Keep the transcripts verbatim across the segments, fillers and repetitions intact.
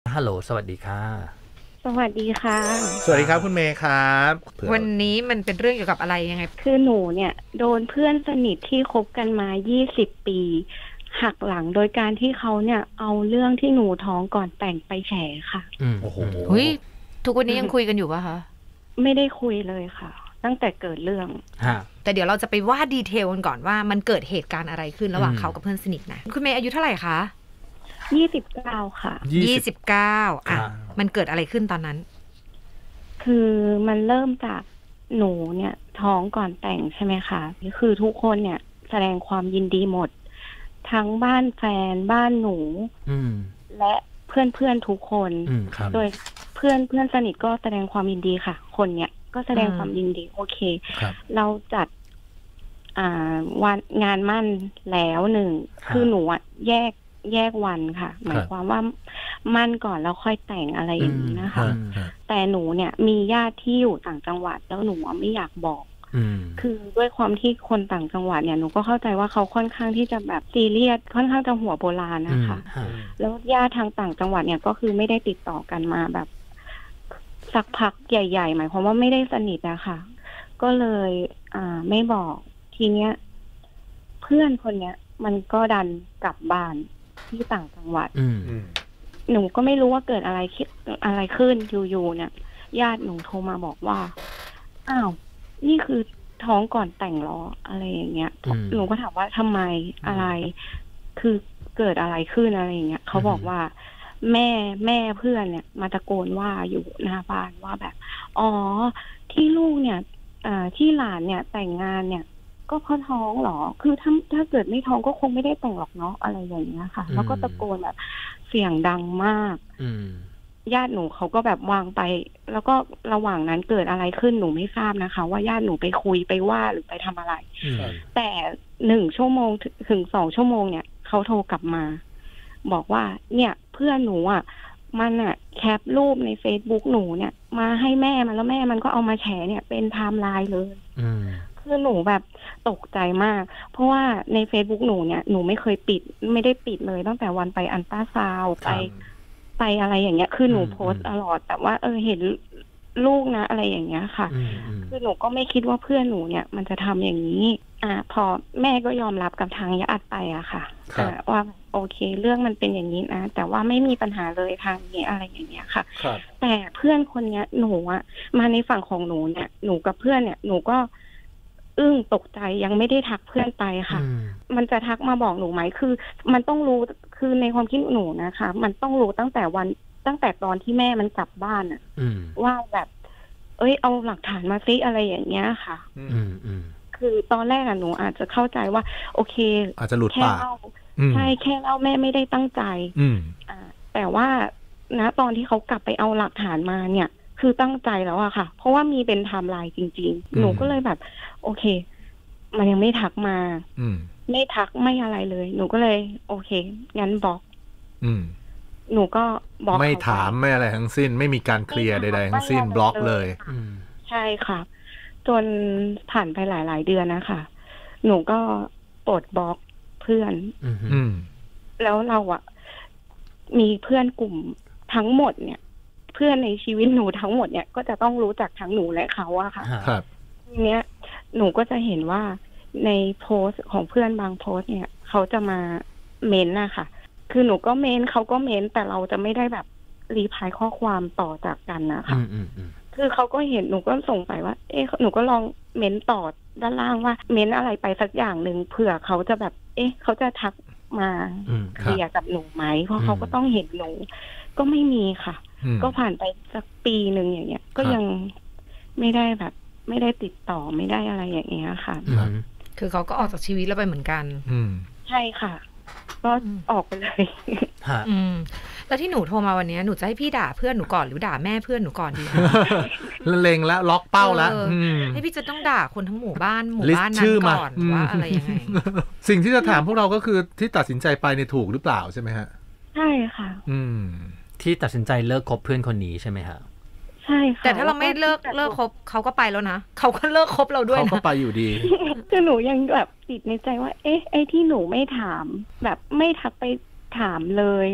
ฮัลโหลสวัสดีค่ะสวัสดีค่ะสวัสดีครับคุณเมย์ครับวันนี้มันเป็นเรื่องเกี่ยวกับอะไรยังไงคือหนูเนี่ยโดนเพื่อนสนิทที่คบกันมายี่สิบปีหักหลังโดยการที่เขาเนี่ยเอาเรื่องที่หนูท้องก่อนแต่งไปแฉค่ะโอ้โหเฮ้ยทุกวันนี้ยังคุยกันอยู่ป่ะคะไม่ได้คุยเลยค่ะตั้งแต่เกิดเรื่องแต่เดี๋ยวเราจะไปว่าดีเทลกันก่อนว่ามันเกิดเหตุการณ์อะไรขึ้นระหว่างเขากับเพื่อนสนิทนะคุณเมย์อายุเท่าไหร่คะยี่สิบเก้าค่ะยี่สิบเก้าอ่ะมันเกิดอะไรขึ้นตอนนั้นคือมันเริ่มจากหนูเนี่ยท้องก่อนแต่งใช่ไหมคะคือทุกคนเนี่ยแสดงความยินดีหมดทั้งบ้านแฟนบ้านหนูและเพื่อนเพื่อนทุกคนโดยเพื่อนเพื่อนสนิทก็แสดงความยินดีค่ะคนเนี่ยก็แสดงความยินดีโอเคเราจัดอ่าวันงานมั่นแล้วหนึ่งคือหนูอะแยกแยกวันค่ะหมายความว่ามั่นก่อนแล้วค่อยแต่งอะไรอย่างนี้นะคะแต่หนูเนี่ยมีญาติที่อยู่ต่างจังหวัดแล้วหนูไม่อยากบอกคือด้วยความที่คนต่างจังหวัดเนี่ยหนูก็เข้าใจว่าเขาค่อนข้างที่จะแบบซีเรียสค่อนข้างจะหัวโบราณนะคะแล้วญาติทางต่างจังหวัดเนี่ยก็คือไม่ได้ติดต่อกันมาแบบสักพักใหญ่ๆหมายความว่าไม่ได้สนิทอะค่ะก็เลยอ่าไม่บอกทีเนี้ยเพื่อนคนเนี้ยมันก็ดันกลับบ้านที่ต่างจังหวัดหนูก็ไม่รู้ว่าเกิดอะไรคิดอะไรขึ้นอยู่ๆเนี่ยญาติหนูโทรมาบอกว่าอ้าวนี่คือท้องก่อนแต่งหรออะไรอย่างเงี้ยหนูก็ถามว่าทำไมอะไรคือเกิดอะไรขึ้นอะไรอย่างเงี้ยเขาบอกว่าแม่แม่เพื่อนเนี่ยมาตะโกนว่าอยู่หน้าบ้านว่าแบบอ๋อที่ลูกเนี่ยอ่าที่หลานเนี่ยแต่งงานเนี่ยก็เพราะท้องหรอคือถ้าถ้าเกิดไม่ท้องก็คงไม่ได้แต่งหรอกเนาะอะไรอย่างเงี้ยค่ะแล้วก็ตะโกนแบบเสียงดังมากญาติหนูเขาก็แบบวางไปแล้วก็ระหว่างนั้นเกิดอะไรขึ้นหนูไม่ทราบนะคะว่าญาติหนูไปคุยไปว่าหรือไปทำอะไรแต่หนึ่งชั่วโมงถึงสองชั่วโมงเนี่ยเขาโทรกลับมาบอกว่าเนี่ยเพื่อนหนูอ่ะมันอ่ะแคปรูปใน Facebook หนูเนี่ยมาให้แม่มันแล้วแม่มันก็เอามาแชร์เนี่ยเป็นไทม์ไลน์เลยคือหนูแบบตกใจมากเพราะว่าใน Facebook หนูเนี่ยหนูไม่เคยปิดไม่ได้ปิดเลยตั้งแต่วันไปอัลตราซาวด์ไปไปอะไรอย่างเงี้ยคือหนูโพสต์ตลอดแต่ว่าเออเห็นลูกนะอะไรอย่างเงี้ยค่ะคือหนูก็ไม่คิดว่าเพื่อนหนูเนี่ยมันจะทำอย่างนี้อ่าพอแม่ก็ยอมรับกับทางญาติไปอะค่ะว่าโอเคเรื่องมันเป็นอย่างนี้นะแต่ว่าไม่มีปัญหาเลยทางนี้อะไรอย่างเงี้ยค่ะแต่เพื่อนคนเนี้ยหนูอะมาในฝั่งของหนูเนี่ยหนูกับเพื่อนเนี่ยหนูก็อึ้งตกใจยังไม่ได้ทักเพื่อนไปค่ะมันจะทักมาบอกหนูไหมคือมันต้องรู้คือในความคิดหนูนะคะมันต้องรู้ตั้งแต่วันตั้งแต่ตอนที่แม่มันกลับบ้านอะว่าแบบเอ้ยเอาหลักฐานมาซิอะไรอย่างเงี้ยค่ะคือตอนแรกอะหนูอาจจะเข้าใจว่าโอเคอาจจะหลุดปากใช่แค่เล่าแม่ไม่ได้ตั้งใจอ่าแต่ว่าณตอนที่เขากลับไปเอาหลักฐานมาเนี่ยคือตั้งใจแล้วอะค่ะเพราะว่ามีเป็นไทม์ไลน์จริงๆหนูก็เลยแบบโอเคมันยังไม่ทักมาไม่ทักไม่อะไรเลยหนูก็เลยโอเคงั้นบล็อกหนูก็บล็อกไม่ถามไม่อะไรทั้งสิ้นไม่มีการเคลียร์ใดๆทั้งสิ้นบล็อกเลยใช่ค่ะจนผ่านไปหลายๆเดือนนะคะหนูก็ปลดบล็อกเพื่อนแล้วเราอะมีเพื่อนกลุ่มทั้งหมดเนี่ยเพื่อนในชีวิตหนูทั้งหมดเนี่ยก็จะต้องรู้จักทั้งหนูและเขาอะค่ะทีเนี้ยหนูก็จะเห็นว่าในโพสต์ของเพื่อนบางโพสต์เนี่ยเขาจะมาเม้นอะค่ะคือหนูก็เม้นเขาก็เม้นแต่เราจะไม่ได้แบบรีพลายข้อความต่อจากกันนะคะคือเขาก็เห็นหนูก็สงสัยว่าเอ๊ะหนูก็ลองเม้นต่อด้านล่างว่าเม้นอะไรไปสักอย่างหนึ่งเผื่อเขาจะแบบเอ๊ะเขาจะทักมาเคลียร์กับหนูไหมเพราะเขาก็ต้องเห็นหนูก็ไม่มีค่ะก็ผ่านไปสักปีหนึ่งอย่างเงี้ยก็ยังไม่ได้แบบไม่ได้ติดต่อไม่ได้อะไรอย่างเงี้ยค่ะคือเขาก็ออกจากชีวิตแล้วไปเหมือนกันใช่ค่ะก็ออกไปเลยอืมแล้วที่หนูโทรมาวันนี้หนูจะให้พี่ด่าเพื่อนหนูก่อนหรือด่าแม่เพื่อนหนูก่อนดีเล็งแล้วล็อกเป้าแล้วให้พี่จะต้องด่าคนทั้งหมู่บ้านหมู่บ้านนั้นก่อนว่าอะไรยังไงสิ่งที่จะถามพวกเราก็คือที่ตัดสินใจไปในถูกหรือเปล่าใช่ไหมฮะใช่ค่ะอืมที่ตัดสินใจเลิกคบเพื่อนคนนี้ใช่ไหมฮะใช่ค่ะแต่ถ้าเราไม่เลิกเลิกคบเขาก็ไปแล้วนะเขาก็เลิกคบเราด้วยนะเขาก็ไปอยู่ดีคือหนูยังแบบติดในใจว่าเอ๊ะไอ้ที่หนูไม่ถามแบบไม่ทักไปถามเลย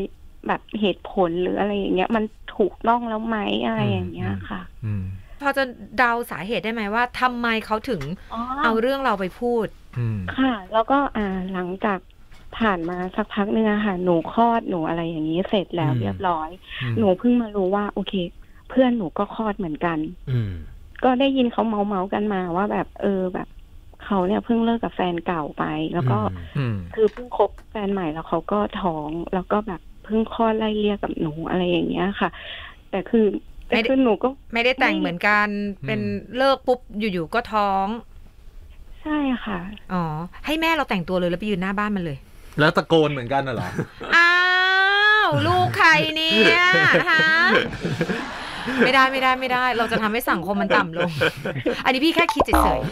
แบบเหตุผลหรืออะไรอย่างเงี้ยมันถูกต้องแล้วไหมอะไรอย่างเงี้ยค่ะพอจะเดาสาเหตุได้ไหมว่าทำไมเขาถึงเอาเรื่องเราไปพูดค่ะแล้วก็อ่าหลังจากผ่านมาสักพักนึงอะค่ะหนูคลอดหนูอะไรอย่างนี้เสร็จแล้วเรียบร้อยหนูเพิ่งมารู้ว่าโอเคเพื่อนหนูก็คลอดเหมือนกันก็ได้ยินเขาเมาเมากันมาว่าแบบเออแบบเขาเนี่ยเพิ่งเลิกกับแฟนเก่าไปแล้วก็คือเพิ่งคบแฟนใหม่แล้วเขาก็ท้องแล้วก็แบบเพิ่งคลอดไล่เลี่ยกับหนูอะไรอย่างเงี้ยค่ะแต่คือแต่คือหนูก็ไม่ได้แต่งเหมือนกันเป็นเลิกปุ๊บอยู่ๆก็ท้องใช่ค่ะอ๋อให้แม่เราแต่งตัวเลยแล้วไปยืนหน้าบ้านมันเลยแล้วตะโกนเหมือนกันน่ะเหรออ้าวลูกใครเนี่ยฮะไม่ได้ไม่ได้ไม่ได้เราจะทำให้สังคมมันต่ำลงอันนี้พี่แค่คิดเฉย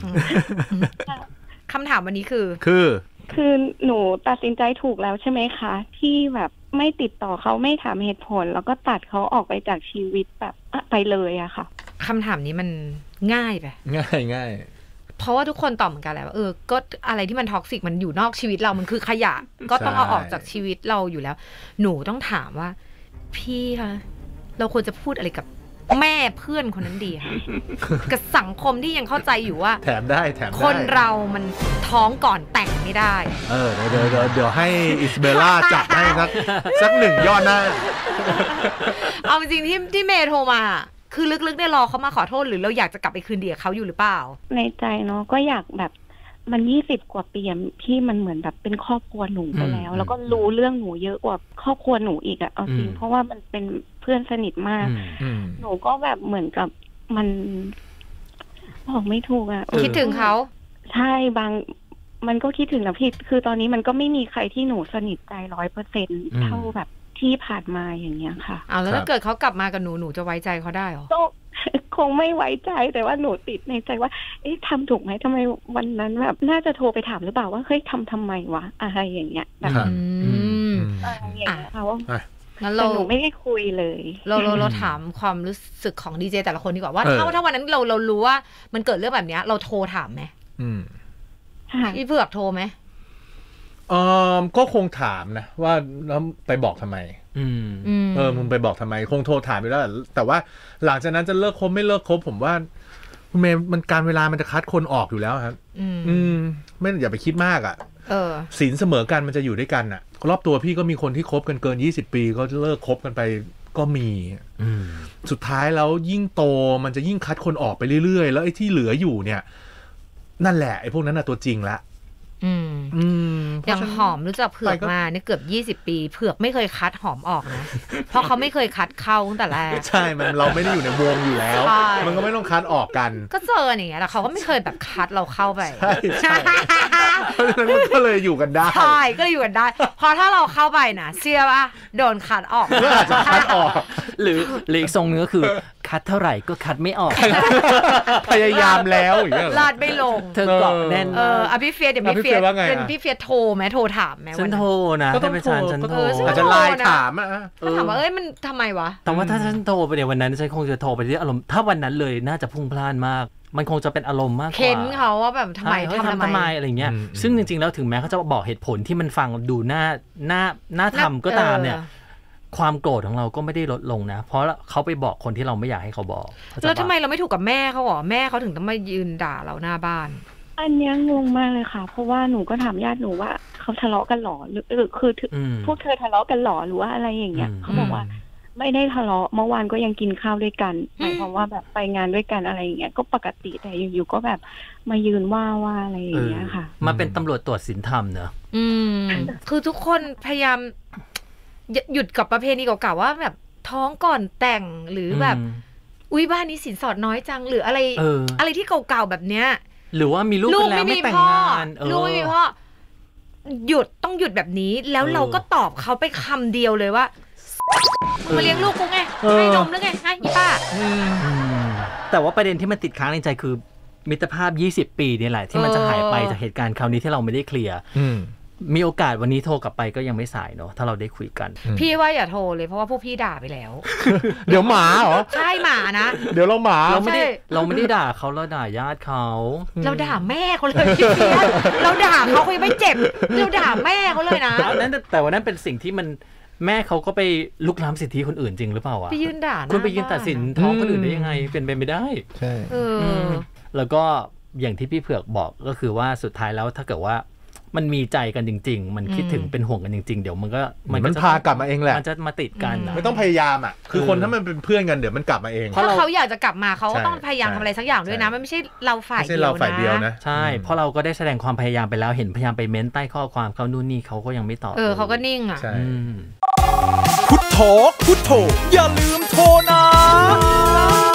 ๆคำถามวันนี้คือคือคือหนูตัดสินใจถูกแล้วใช่ไหมคะที่แบบไม่ติดต่อเขาไม่ถามเหตุผลแล้วก็ตัดเขาออกไปจากชีวิตแบบไปเลยอะค่ะคำถามนี้มันง่ายไปง่ายง่ายเพราะว่าทุกคนตอบเหมือนกันแหละว่าเออก็อะไรที่มันท็อกซิกมันอยู่นอกชีวิตเรามันคือขยะก็ต้องเอาออกจากชีวิตเราอยู่แล้วหนูต้องถามว่าพี่คะเราควรจะพูดอะไรกับแม่เพื่อนคนนั้นดีค่ะกับสังคมที่ยังเข้าใจอยู่ว่าแถมได้แถมได้คนเรามันท้องก่อนแต่งไม่ได้เออเดี๋ยวเดี๋ยวเดี๋ยวให้อิสเบลล่าจัดให้สักสักหนึ่งยอดหน้าเอาจริงที่ที่เมย์โทรมาคือลึกๆเนี่ยรอเขามาขอโทษหรือเราอยากจะกลับไปคืนดีกับเขาอยู่หรือเปล่าในใจเนาะก็อยากแบบมันยี่สิบกว่าปีพี่มันเหมือนแบบเป็นครอบครัวหนูไปแล้วแล้วก็รู้เรื่องหนูเยอะกว่าครอบครัวหนูอีกอะเอาจริงเพราะว่ามันเป็นเพื่อนสนิทมากหนูก็แบบเหมือนกับมันบอกไม่ถูกอะคิดถึงเขาใช่บางมันก็คิดถึงนะพี่คือตอนนี้มันก็ไม่มีใครที่หนูสนิทใจร้อยเปอร์เซ็นต์เท่าแบบที่ผ่านมาอย่างเงี้ยค่ะอ้าวแล้วถ้าเกิดเขากลับมากับหนูหนูจะไว้ใจเขาได้หรอคงไม่ไว้ใจแต่ว่าหนูติดในใจว่าเอ๊ะทำถูกไหมทำไมวันนั้นแบบน่าจะโทรไปถามหรือเปล่าว่าเฮ้ยทำทำไมวะอะไรอย่างเงี้ยแบบอะไรอย่างเงี้ยค่ะว่างั้นเราหนูไม่ได้คุยเลยเราเราเราถามความรู้สึกของดีเจแต่ละคนดีกว่าว่าถ้าถ้าวันนั้นเราเรารู้ว่ามันเกิดเรื่องแบบนี้เราโทรถามไหมพี่เผือกโทรไหมเออก็คงถามนะว่าแล้วไปบอกทำไมเออมึงไปบอกทำไมคงโทรถามไปแล้วแต่ว่าหลังจากนั้นจะเลิกคบไม่เลิกคบผมว่าคุณเมย์มันการเวลามันจะคัดคนออกอยู่แล้วครับอืมไม่อย่าไปคิดมากอ่ะศีลเสมอกันมันจะอยู่ด้วยกันอ่ะรอบตัวพี่ก็มีคนที่คบกันเกินยี่สิบปีก็เลิกคบกันไปก็มีสุดท้ายแล้วยิ่งโตมันจะยิ่งคัดคนออกไปเรื่อยๆแล้วไอ้ที่เหลืออยู่เนี่ยนั่นแหละไอ้พวกนั้นน่ะตัวจริงละอย่างหอมรู้จักเผือกมาเนี่ยเกือบยี่สิบปีเผือกไม่เคยคัดหอมออกนะเพราะเขาไม่เคยคัดเข้าตั้งแต่แรกใช่มันเราไม่ได้อยู่ในวงอยู่แล้วมันก็ไม่ต้องคัดออกกันก็เจออย่างเงี้ยแต่เขาก็ไม่เคยแบบคัดเราเข้าไปใช่เพราะฉะนั้นมันก็เลยอยู่กันได้ใช่ก็เลยอยู่กันได้พอถ้าเราเข้าไปนะเชื่อป่ะโดนคัดออกก็อาจจะคัดออกหรือหรืออีกทรงนึงก็คือคัดเท่าไหร่ก็คัดไม่ออกพยายามแล้วอย่างเงี้ยลาดไม่ลงเธอเกาะแน่นเอออภิเฟียเดี๋ยวพี่เฟียเป็นพี่เฟียโทรไหมโทรถามไหมฉันโทรนะถ้าเป็นฉันฉันโทรอาจจะไลน์ถามอ่ะถามว่าเอ้ยมันทำไมวะแต่ว่าถ้าฉันโทรไปในวันนั้นฉันคงจะโทรไปที่อารมณ์ถ้าวันนั้นเลยน่าจะพุ่งพล่านมากมันคงจะเป็นอารมณ์มากกว่าเค้นเขาว่าแบบทำไมทำทำไมอะไรเงี้ยซึ่งจริงๆแล้วถึงแม้เขาจะบอกเหตุผลที่มันฟังดูน่าน่าน่าทำก็ตามเนี่ยความโกรธของเราก็ไม่ได้ลดลงนะเพราะเขาไปบอกคนที่เราไม่อยากให้เขาบอกแล้วทำไมเราไม่ถูกกับแม่เขาหรอแม่เขาถึงต้องมายืนด่าเราหน้าบ้านอันนี้งงมากเลยค่ะเพราะว่าหนูก็ถามญาติหนูว่าเขาทะเลาะกันหรอหรือคือพวกเธอทะเลาะกันหรอหรือว่าอะไรอย่างเงี้ยเขาบอกว่าไม่ได้ทะเลาะเมื่อวานก็ยังกินข้าวด้วยกันหมายความว่าแบบไปงานด้วยกันอะไรอย่างเงี้ยก็ปกติแต่อยู่ๆก็แบบมายืนว่าว่าอะไรอย่างเงี้ยค่ะมาเป็นตำรวจตรวจศีลธรรมเนอะอืมคือทุกคนพยายามหยุดกับประเพณีเก่าๆว่าแบบท้องก่อนแต่งหรือแบบอุ้ยบ้านนี้สินสอดน้อยจังหรืออะไรอะไรที่เก่าๆแบบเนี้ยหรือว่ามีลูกแล้วไม่แต่งงานลูกไม่มีพ่อหยุดต้องหยุดแบบนี้แล้วเราก็ตอบเขาไปคำเดียวเลยว่ามาเลี้ยงลูกกูไงให้นมหรือไงฮะอีป้าแต่ว่าประเด็นที่มันติดค้างในใจคือมิตรภาพยี่สิบปีนี่แหละที่มันจะหายไปจากเหตุการณ์คราวนี้ที่เราไม่ได้เคลียร์มีโอกาสวันนี้โทรกลับไปก็ยังไม่สายเนาะถ้าเราได้คุยกันพี่ว่าอย่าโทรเลยเพราะว่าพวกพี่ด่าไปแล้วเดี๋ยวหมาเหรอใช่หมานะเดี๋ยวเราหมาเราไม่ได้เราไม่ได้ด่าเขาเราด่าญาติเขาเราด่าแม่เขาเลยพี่เพียรเราด่าเขาเขายังไม่เจ็บเราด่าแม่เขาเลยนะนั่นแต่ว่านั่นเป็นสิ่งที่มันแม่เขาก็ไปลุกล้ำสิทธิคนอื่นจริงหรือเปล่าอ่ะไปยืนด่าคุณไปยืนตัดสินท้องคนอื่นได้ยังไงเป็นไปไม่ได้ใช่แล้วก็อย่างที่พี่เผือกบอกก็คือว่าสุดท้ายแล้วถ้าเกิดว่ามันมีใจกันจริงๆมันคิดถึงเป็นห่วงกันจริงๆเดี๋ยวมันก็มันพากลับมาเองแหละมันจะมาติดกันไม่ต้องพยายามอ่ะคือคนถ้ามันเป็นเพื่อนกันเดี๋ยวมันกลับมาเองถ้าเขาอยากจะกลับมาเขาก็ต้องพยายามทำอะไรสักอย่างด้วยนะมันไม่ใช่เราฝ่ายเดียวนะใช่เพราะเราก็ได้แสดงความพยายามไปแล้วเห็นพยายามไปเม้นใต้ข้อความเขานู่นนี่เขาก็ยังไม่ตอบเออเขาก็นิ่งอ่ะพุทโธพุทโธอย่าลืมโทรนะ